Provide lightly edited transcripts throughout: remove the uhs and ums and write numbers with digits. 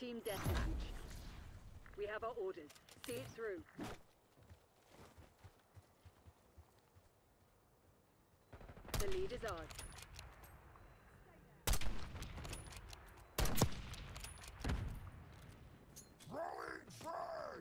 Team deathmatch. We have our orders. See it through. The lead is ours. Throwing frag!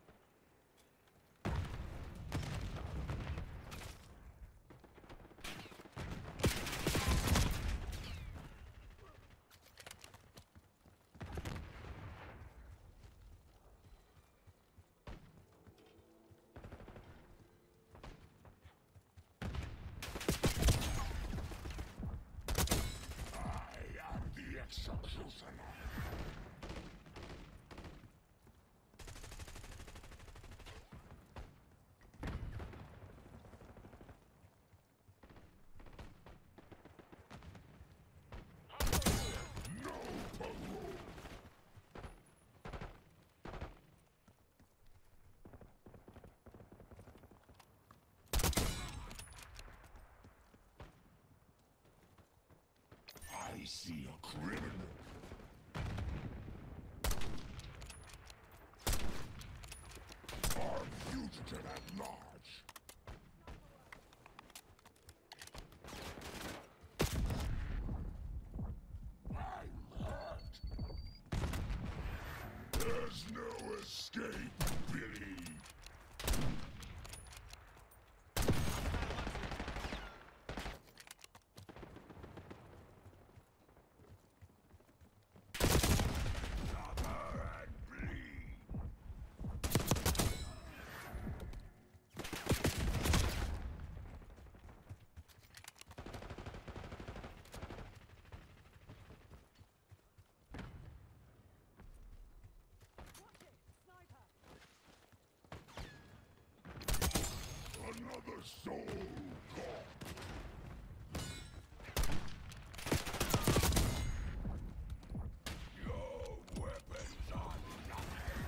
The executioner. No parole. I see a criminal. Our fugitive at large. I'm hurt. There's no escape, Billy. Another soul caught. Your weapons are nothing.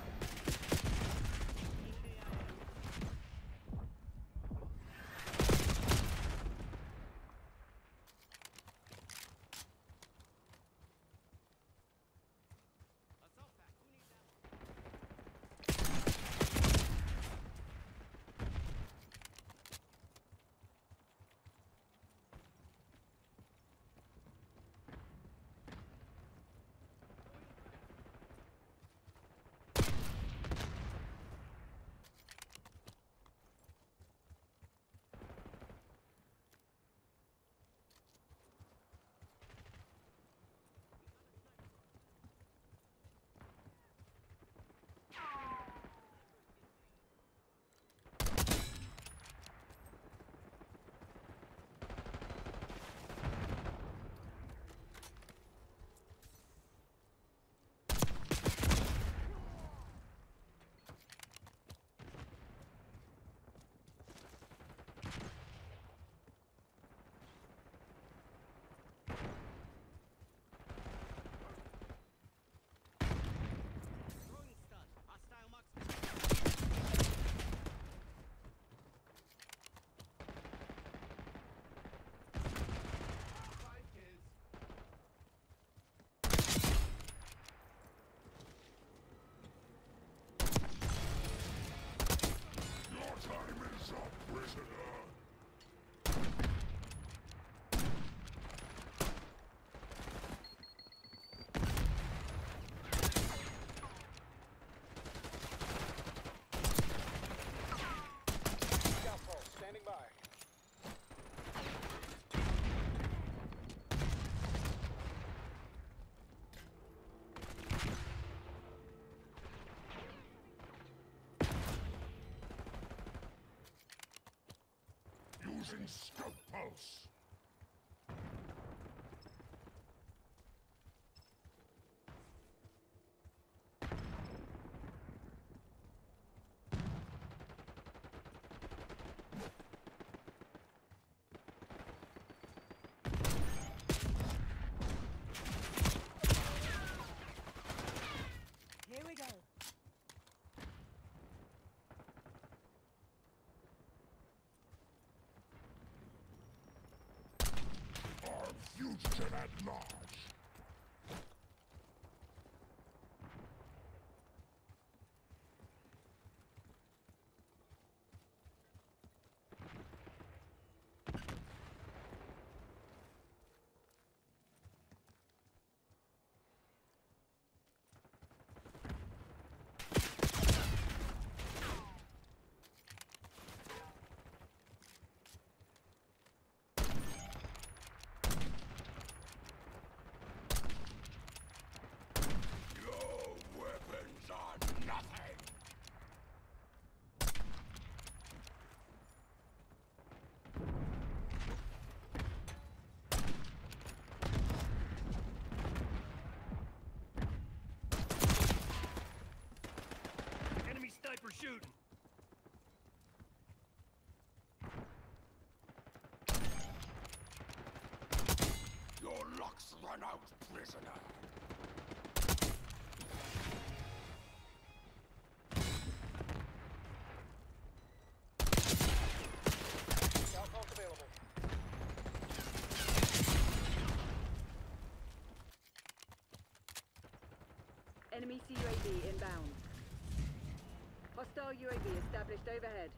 Assault pack, who needs that? Throwing stun. Hostile marksman. Five kills. Your time is up, prisoner. Standing by. Using scope pulse. Here we go. prisoner. Scout pulse available. Enemy UAV inbound. Hostile UAV established overhead.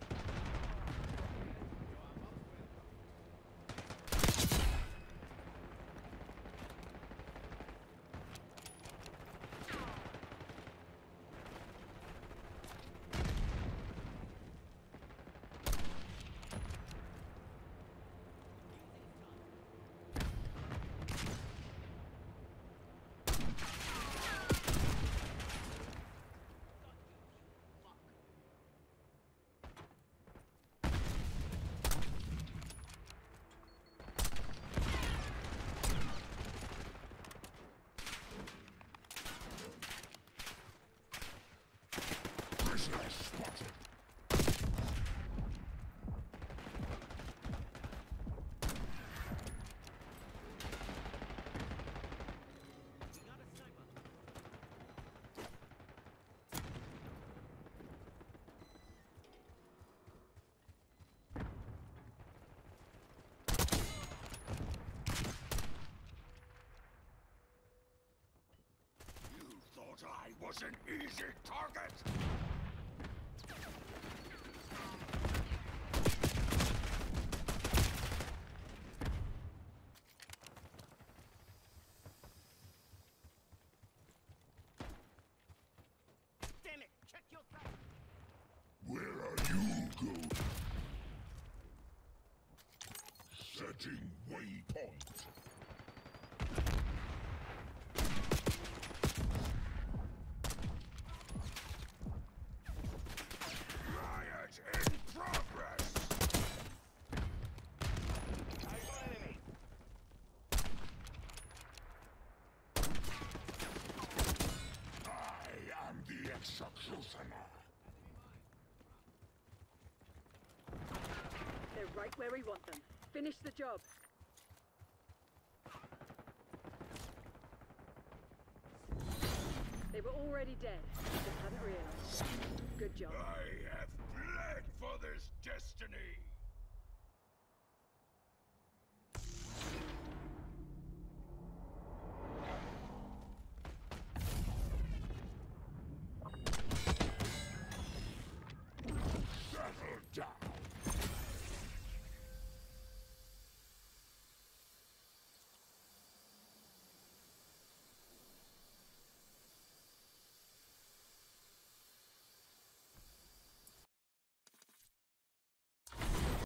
Prisoner spotted. We got a sniper. You thought I was an easy target? Damn it! Check your sight. Where are you going? Setting waypoint. Riot in progress! Eyes on enemy. I am the executioner. They're right where we want them. Finish the job. They were already dead. Just hadn't realized. Good job. I have bled for this destiny.